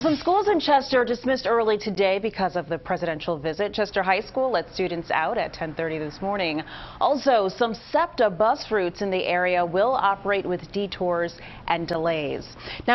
Some schools in Chester dismissed early today because of the presidential visit. Chester High School let students out at 10:30 this morning. Also, some SEPTA bus routes in the area will operate with detours and delays. Now,